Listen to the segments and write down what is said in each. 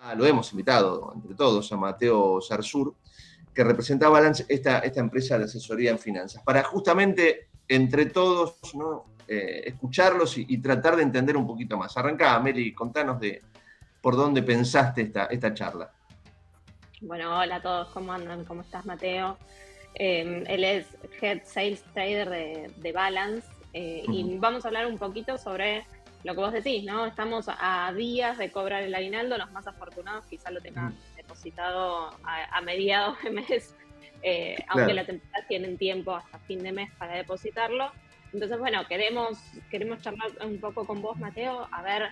lo hemos invitado entre todos a Mateo Zarzur, que representa Balance, esta empresa de asesoría en finanzas, para justamente entre todos, ¿no? Escucharlos y tratar de entender un poquito más. Arrancá, Meli, contanos por dónde pensaste esta charla. Bueno, hola a todos, ¿cómo andan? ¿Cómo estás, Mateo? Él es Head Sales Trader de Balance y vamos a hablar un poquito sobre lo que vos decís, ¿no? Estamos a días de cobrar el aguinaldo, los más afortunados quizás lo tengan depositado a mediados de mes, aunque las empresas tienen tiempo hasta fin de mes para depositarlo. Entonces, bueno, queremos charlar un poco con vos, Mateo, a ver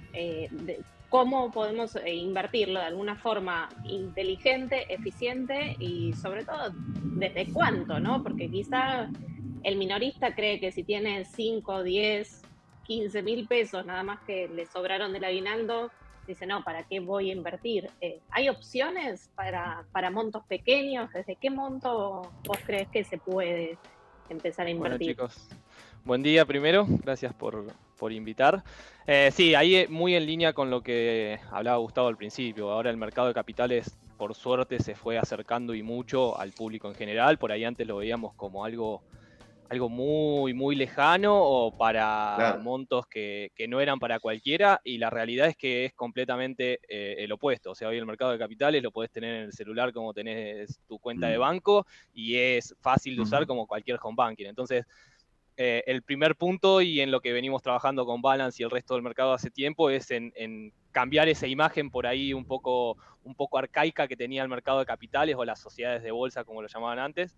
cómo podemos invertirlo de alguna forma inteligente, eficiente y sobre todo desde cuánto, ¿no? Porque quizá el minorista cree que si tiene 5, 10, 15 mil pesos nada más que le sobraron del aguinaldo, dice, no, ¿para qué voy a invertir? ¿Hay opciones para montos pequeños? ¿Desde qué monto vos crees que se puede empezar a invertir? Bueno, chicos, buen día primero, gracias por invitar. Sí, ahí muy en línea con lo que hablaba Gustavo al principio. Ahora el mercado de capitales, por suerte, se fue acercando y mucho al público en general. Por ahí antes lo veíamos como algo muy, muy lejano o para montos que no eran para cualquiera, y la realidad es que es completamente el opuesto. O sea, hoy el mercado de capitales lo podés tener en el celular como tenés tu cuenta de banco y es fácil de usar como cualquier home banking. Entonces, el primer punto, y en lo que venimos trabajando con Balance y el resto del mercado hace tiempo, es en cambiar esa imagen por ahí un poco arcaica que tenía el mercado de capitales o las sociedades de bolsa, como lo llamaban antes,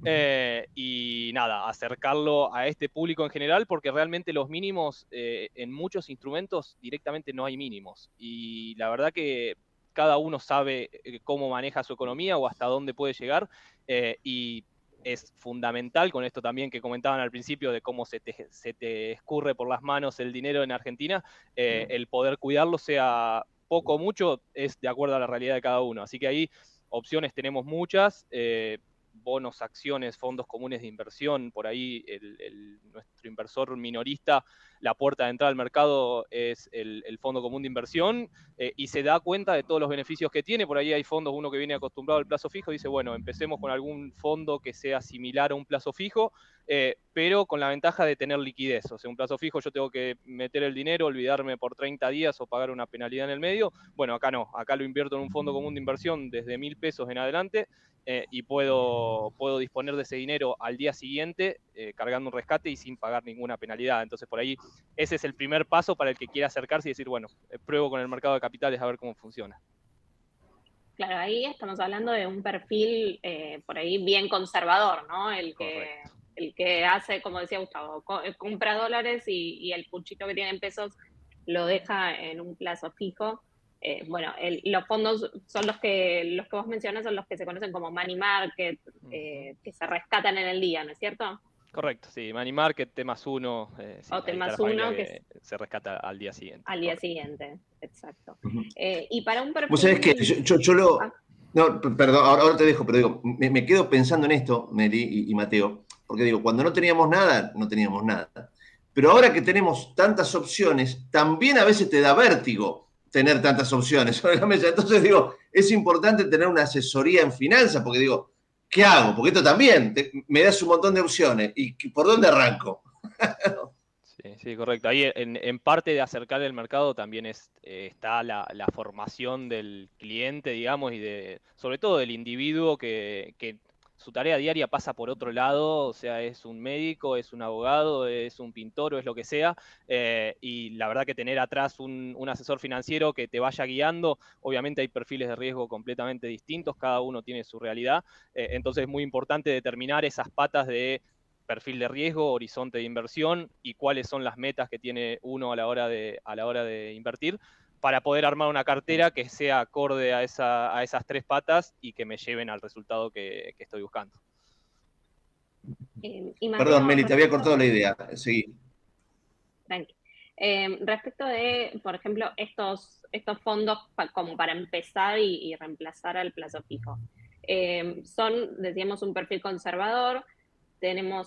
y nada, acercarlo a este público en general, porque realmente los mínimos en muchos instrumentos directamente no hay mínimos, y la verdad que cada uno sabe cómo maneja su economía o hasta dónde puede llegar, y es fundamental, con esto también que comentaban al principio de cómo se te escurre por las manos el dinero en Argentina, el poder cuidarlo, sea poco o mucho, es de acuerdo a la realidad de cada uno. Así que ahí opciones tenemos muchas, bonos, acciones, fondos comunes de inversión. Por ahí nuestro inversor minorista, la puerta de entrada al mercado es el fondo común de inversión, y se da cuenta de todos los beneficios que tiene. Por ahí hay fondos, uno que viene acostumbrado al plazo fijo, dice, bueno, empecemos con algún fondo que sea similar a un plazo fijo, pero con la ventaja de tener liquidez. O sea, un plazo fijo yo tengo que meter el dinero, olvidarme por 30 días o pagar una penalidad en el medio. Bueno, acá no, acá lo invierto en un fondo común de inversión desde 1.000 pesos en adelante, y puedo disponer de ese dinero al día siguiente, cargando un rescate y sin pagar ninguna penalidad. Entonces, por ahí, ese es el primer paso para el que quiera acercarse y decir, bueno, pruebo con el mercado de capitales a ver cómo funciona. Claro, ahí estamos hablando de un perfil por ahí bien conservador, ¿no? El que hace, como decía Gustavo, compra dólares y el puchito que tiene en pesos lo deja en un plazo fijo. Bueno, los fondos son los que vos mencionas, son los que se conocen como money market, que se rescatan en el día, ¿no es cierto? Correcto, sí, money market, T+1, sí, o T+1 que se rescata al día siguiente. Al día siguiente, exacto. Y para un perfil... Vos sabés que yo lo... No, perdón, ahora te dejo, pero digo, me quedo pensando en esto, Meli y Mateo, porque digo, cuando no teníamos nada, no teníamos nada. Pero ahora que tenemos tantas opciones, también a veces te da vértigo tener tantas opciones sobre la mesa. Entonces digo, es importante tener una asesoría en finanzas, porque digo, ¿qué hago? Porque esto también me das un montón de opciones. ¿Y por dónde arranco? Sí, correcto. Ahí en parte de acercar el mercado también está la formación del cliente, digamos, y sobre todo del individuo que su tarea diaria pasa por otro lado. O sea, es un médico, es un abogado, es un pintor o es lo que sea, y la verdad que tener atrás un asesor financiero que te vaya guiando. Obviamente hay perfiles de riesgo completamente distintos, cada uno tiene su realidad, entonces es muy importante determinar esas patas de perfil de riesgo, horizonte de inversión y cuáles son las metas que tiene uno a la hora de invertir, para poder armar una cartera que sea acorde a esas tres patas y que me lleven al resultado que estoy buscando. Mateo, perdón, Meli, te había cortado la idea. Seguí. Tranqui. Respecto de, por ejemplo, estos fondos como para empezar y reemplazar al plazo fijo. Son, decíamos, un perfil conservador. Tenemos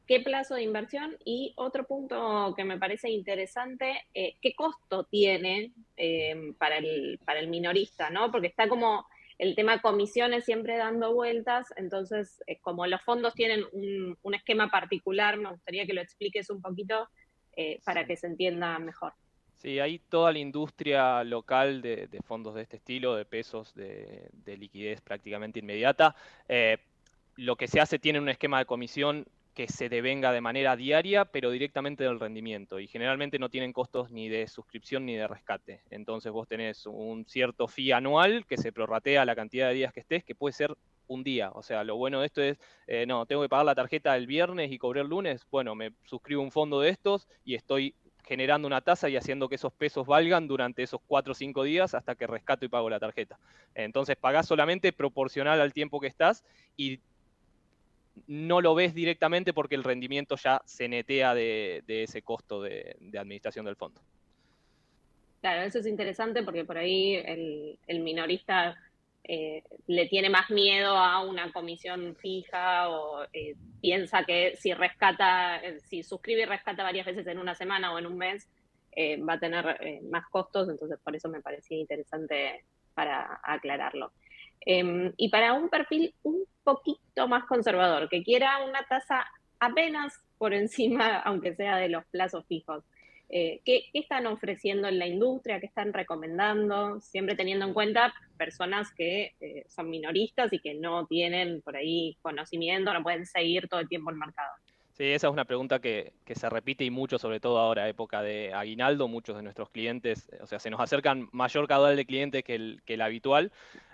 qué plazo de inversión y otro punto que me parece interesante, qué costo tiene para el minorista, ¿no? Porque está como el tema comisiones siempre dando vueltas, entonces como los fondos tienen un esquema particular, me gustaría que lo expliques un poquito para que se entienda mejor. Sí, hay toda la industria local de fondos de este estilo, de pesos, de liquidez prácticamente inmediata. Eh, lo que se hace tiene un esquema de comisión que se devenga de manera diaria, pero directamente del rendimiento. Y generalmente no tienen costos ni de suscripción ni de rescate. Entonces vos tenés un cierto fee anual que se prorratea la cantidad de días que estés, que puede ser un día. O sea, lo bueno de esto es, no, tengo que pagar la tarjeta el viernes y cobré el lunes. Bueno, me suscribo a un fondo de estos y estoy generando una tasa y haciendo que esos pesos valgan durante esos 4 o 5 días hasta que rescato y pago la tarjeta. Entonces pagás solamente proporcional al tiempo que estás y no lo ves directamente porque el rendimiento ya se netea de ese costo de administración del fondo. Claro, eso es interesante porque por ahí el minorista le tiene más miedo a una comisión fija o piensa que si rescata, si suscribe y rescata varias veces en una semana o en un mes, va a tener más costos, entonces por eso me parecía interesante para aclararlo. Y para un perfil un poquito más conservador, que quiera una tasa apenas por encima, aunque sea de los plazos fijos. ¿Qué están ofreciendo en la industria? ¿Qué están recomendando? Siempre teniendo en cuenta personas que son minoristas y que no tienen por ahí conocimiento, no pueden seguir todo el tiempo el mercado. Sí, esa es una pregunta que se repite y mucho, sobre todo ahora, época de aguinaldo. Muchos de nuestros clientes, o sea, se nos acercan mayor caudal de clientes que el habitual.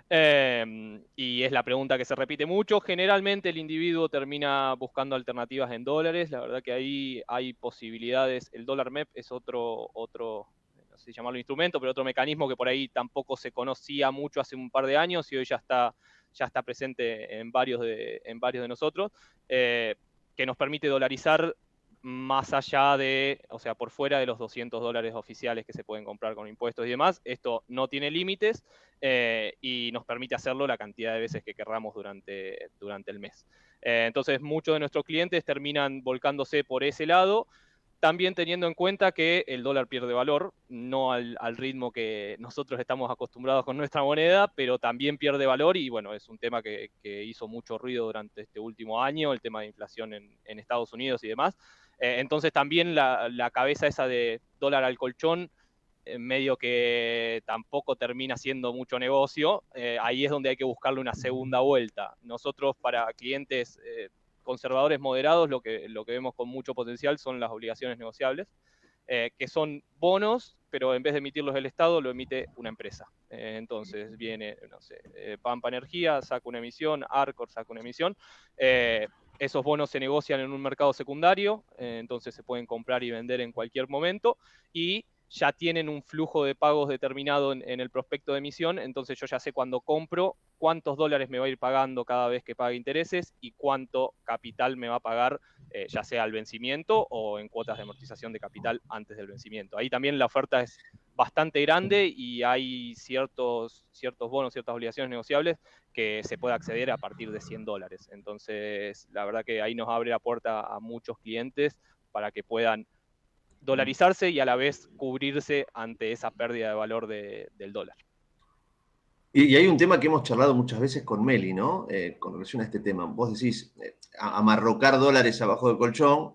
Y es la pregunta que se repite mucho. Generalmente el individuo termina buscando alternativas en dólares. La verdad que ahí hay posibilidades. El dólar MEP es otro, no sé si llamarlo instrumento, pero otro mecanismo que por ahí tampoco se conocía mucho hace un par de años y hoy ya está presente en varios de nosotros. Que nos permite dolarizar más allá de, o sea, por fuera de los $200 oficiales que se pueden comprar con impuestos y demás. Esto no tiene límites y nos permite hacerlo la cantidad de veces que querramos durante el mes. Entonces, muchos de nuestros clientes terminan volcándose por ese lado, también teniendo en cuenta que el dólar pierde valor, no al ritmo que nosotros estamos acostumbrados con nuestra moneda, pero también pierde valor y bueno, es un tema que hizo mucho ruido durante este último año, el tema de inflación en Estados Unidos y demás. Entonces también la cabeza esa de dólar al colchón, medio que tampoco termina siendo mucho negocio, ahí es donde hay que buscarle una segunda vuelta. Nosotros para clientes conservadores moderados lo que vemos con mucho potencial son las obligaciones negociables, que son bonos, pero en vez de emitirlos el Estado, lo emite una empresa. Entonces viene, no sé, Pampa Energía saca una emisión, Arcor saca una emisión, esos bonos se negocian en un mercado secundario, entonces se pueden comprar y vender en cualquier momento, y ya tienen un flujo de pagos determinado en el prospecto de emisión, entonces yo ya sé cuando compro cuántos dólares me va a ir pagando cada vez que pague intereses y cuánto capital me va a pagar, ya sea al vencimiento o en cuotas de amortización de capital antes del vencimiento. Ahí también la oferta es bastante grande y hay ciertos bonos, ciertas obligaciones negociables que se puede acceder a partir de $100. Entonces, la verdad que ahí nos abre la puerta a muchos clientes para que puedan dolarizarse y a la vez cubrirse ante esa pérdida de valor del dólar. Y hay un tema que hemos charlado muchas veces con Meli, ¿no? Con relación a este tema. Vos decís, amarrocar dólares abajo del colchón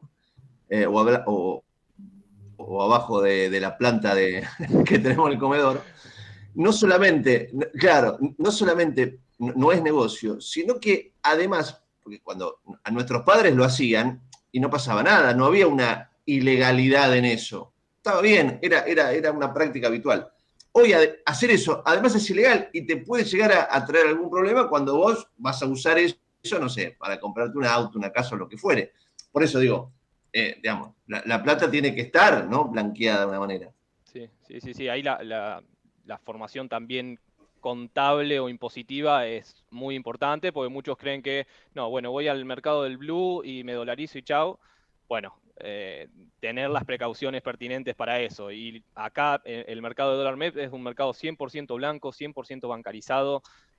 o abajo de la planta que tenemos en el comedor. No solamente, claro, no solamente no es negocio, sino que además, porque cuando a nuestros padres lo hacían y no pasaba nada, no había una ilegalidad en eso. Estaba bien, era una práctica habitual. Hoy hacer eso, además es ilegal y te puede llegar a traer algún problema cuando vos vas a usar eso, no sé, para comprarte un auto, una casa o lo que fuere. Por eso digo, digamos, la plata tiene que estar, ¿no? Blanqueada de una manera. Sí. Ahí la formación también contable o impositiva es muy importante porque muchos creen que, no, bueno, voy al mercado del blue y me dolarizo y chao. Bueno, tener las precauciones pertinentes para eso. Y acá el mercado de dólar MEP es un mercado 100% blanco, 100% bancarizado.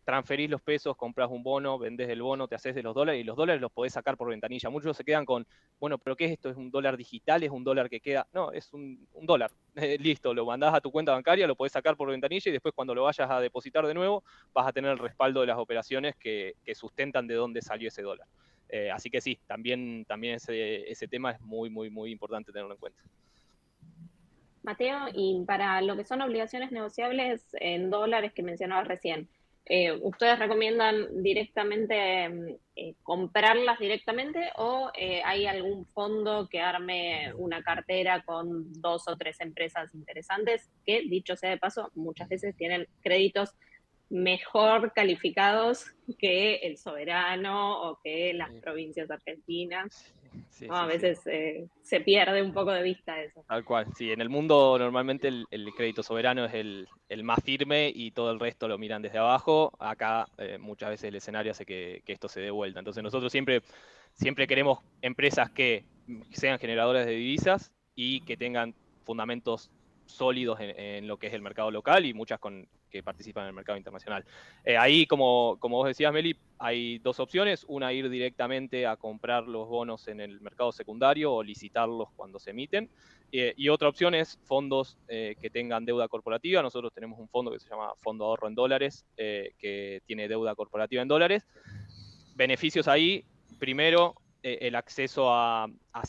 transferís los pesos, compras un bono, vendés el bono, te haces de los dólares, y los dólares los podés sacar por ventanilla. Muchos se quedan con, bueno, pero ¿qué es esto? ¿Es un dólar digital? ¿Es un dólar que queda? No, es un dólar. Listo, lo mandás a tu cuenta bancaria, lo podés sacar por ventanilla y después cuando lo vayas a depositar de nuevo, vas a tener el respaldo de las operaciones que sustentan de dónde salió ese dólar. Así que sí, también ese tema es muy, muy, muy importante tenerlo en cuenta. Mateo, y para lo que son obligaciones negociables en dólares que mencionabas recién, ¿ustedes recomiendan directamente comprarlas directamente o hay algún fondo que arme una cartera con 2 o 3 empresas interesantes que, dicho sea de paso, muchas veces tienen créditos mejor calificados que el soberano o que las provincias argentinas? Sí, ¿No? A veces se pierde un poco de vista eso. Tal cual, sí, en el mundo normalmente el crédito soberano es el más firme y todo el resto lo miran desde abajo. Acá muchas veces el escenario hace que esto se dé vuelta. Entonces nosotros siempre queremos empresas que sean generadoras de divisas y que tengan fundamentos sólidos en lo que es el mercado local y muchas que participan en el mercado internacional. Ahí, como vos decías, Meli, hay 2 opciones. Una, ir directamente a comprar los bonos en el mercado secundario o licitarlos cuando se emiten. Y otra opción es fondos que tengan deuda corporativa. Nosotros tenemos un fondo que se llama Fondo Ahorro en Dólares, que tiene deuda corporativa en dólares. Beneficios ahí, primero, el acceso a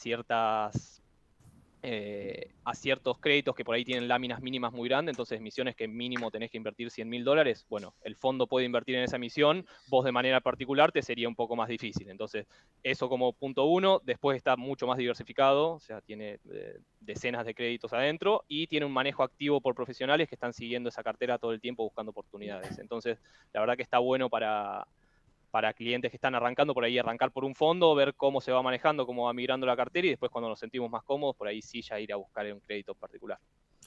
ciertos créditos que por ahí tienen láminas mínimas muy grandes, entonces emisiones que mínimo tenés que invertir $100.000, bueno, el fondo puede invertir en esa emisión, vos de manera particular te sería un poco más difícil. Entonces, eso como punto 1, después está mucho más diversificado, o sea, tiene decenas de créditos adentro y tiene un manejo activo por profesionales que están siguiendo esa cartera todo el tiempo buscando oportunidades. Entonces, la verdad que está bueno para clientes que están arrancando por ahí, arrancar por un fondo, ver cómo se va manejando, cómo va migrando la cartera y después cuando nos sentimos más cómodos, por ahí sí ya ir a buscar un crédito particular.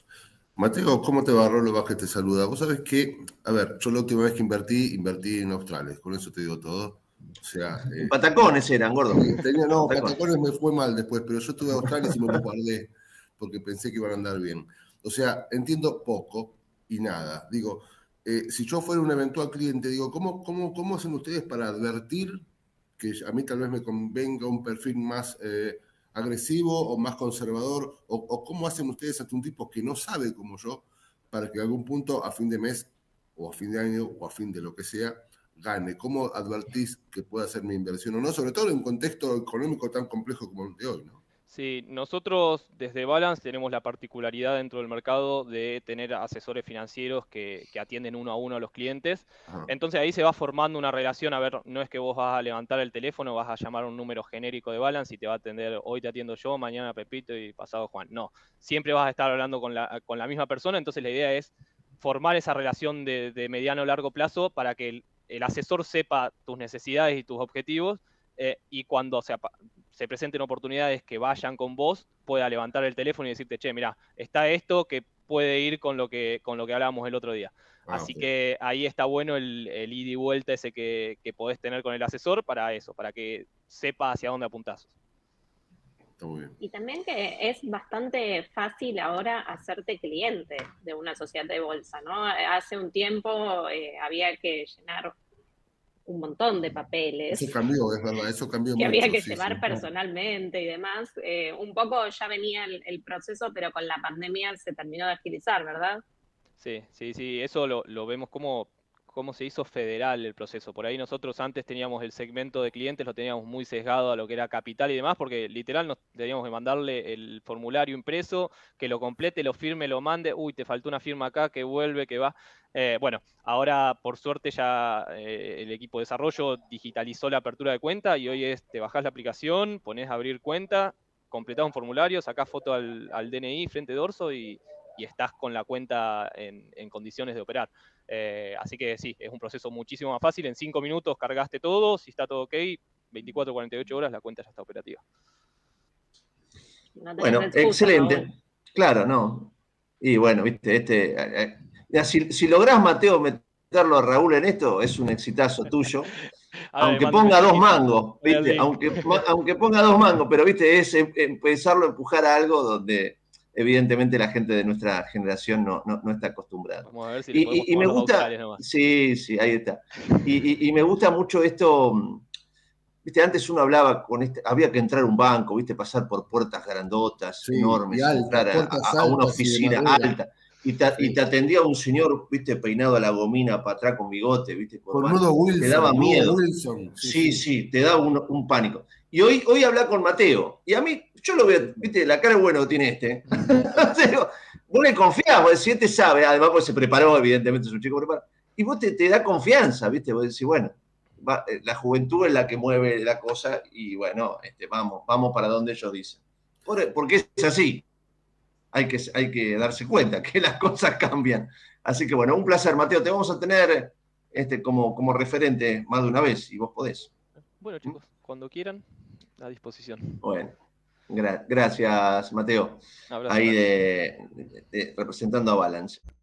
Mateo, ¿cómo te va? Rolo Vázquez te saluda. Vos sabés que, a ver, yo la última vez que invertí en Australes, con eso te digo todo. O sea, Patacones eran, gordo. Patacones me fue mal después, pero yo estuve a Australia y me guardé porque pensé que iban a andar bien. O sea, entiendo poco y nada. Digo, si yo fuera un eventual cliente, digo, ¿cómo hacen ustedes para advertir que a mí tal vez me convenga un perfil más agresivo o más conservador? O cómo hacen ustedes ante un tipo que no sabe como yo para que en algún punto a fin de mes o a fin de año o a fin de lo que sea gane? ¿Cómo advertís que pueda hacer mi inversión o no? Sobre todo en un contexto económico tan complejo como el de hoy, ¿no? Sí, nosotros desde Balance tenemos la particularidad dentro del mercado de tener asesores financieros que atienden uno a uno a los clientes. Ajá. Entonces ahí se va formando una relación. A ver, no es que vos vas a levantar el teléfono, vas a llamar a un número genérico de Balance y te va a atender, hoy te atiendo yo, mañana Pepito y pasado Juan. No, siempre vas a estar hablando con la misma persona. Entonces la idea es formar esa relación de mediano o largo plazo para que el asesor sepa tus necesidades y tus objetivos y cuando se presenten oportunidades que vayan con vos, pueda levantar el teléfono y decirte, che, mirá, está esto que puede ir con lo que hablábamos el otro día. Así que ahí está bueno el ida y vuelta ese que podés tener con el asesor para eso, para que sepa hacia dónde apuntás. Está muy bien. Y también que es bastante fácil ahora hacerte cliente de una sociedad de bolsa, ¿no? Hace un tiempo había que llenar un montón de papeles. Eso cambió, es verdad, eso cambió que mucho. Había que llevar personalmente y demás. Un poco ya venía el proceso, pero con la pandemia se terminó de agilizar, ¿verdad? Sí, eso lo vemos como se hizo federal el proceso. Por ahí nosotros antes teníamos el segmento de clientes, lo teníamos muy sesgado a lo que era capital y demás, porque literal nos teníamos que mandarle el formulario impreso, que lo complete, lo firme, lo mande, uy, te faltó una firma acá, que vuelve, que va. Bueno, ahora por suerte ya el equipo de desarrollo digitalizó la apertura de cuenta y hoy te bajás la aplicación, ponés a abrir cuenta, completás un formulario, sacás foto al DNI frente dorso y estás con la cuenta en condiciones de operar. Así que sí, es un proceso muchísimo más fácil. En 5 minutos cargaste todo, si está todo ok, 24 48 horas la cuenta ya está operativa. No bueno, excusa, excelente. ¿No? Claro, no. Y bueno, viste, si lográs, Mateo, meterlo a Raúl en esto, es un exitazo tuyo. Aunque ponga 2 mangos, ¿viste? Aunque ponga 2 mangos, pero viste, es empezarlo a empujar a algo donde evidentemente la gente de nuestra generación no está acostumbrada. Vamos a ver si le podemos Y me tomar los gusta, australes nomás. sí, ahí está. Y me gusta mucho esto, viste, antes uno hablaba había que entrar a un banco, viste, pasar por puertas grandotas, Sí, enormes, y altas, entrar puertas a una altas y de oficina madera. alta. Y te atendía un señor, viste, peinado a la gomina para atrás con bigote, viste, Con Nudo Wilson. te daba miedo. Wilson. Sí, te daba un pánico. Y hoy habla con Mateo. Y a mí, yo lo veo, viste, la cara de bueno que tiene este. Vos le confiás, vos decís, este sabe, además pues se preparó, evidentemente es un chico preparado. Y vos te da confianza, viste, vos decís, bueno, la juventud es la que mueve la cosa y bueno, vamos para donde ellos dicen. Porque es así. Hay que darse cuenta que las cosas cambian. Así que bueno, un placer, Mateo. Te vamos a tener como referente más de una vez, y vos podés. Bueno, chicos, cuando quieran, a disposición. Bueno, gracias, Mateo. Un abrazo. Ahí representando a Balance.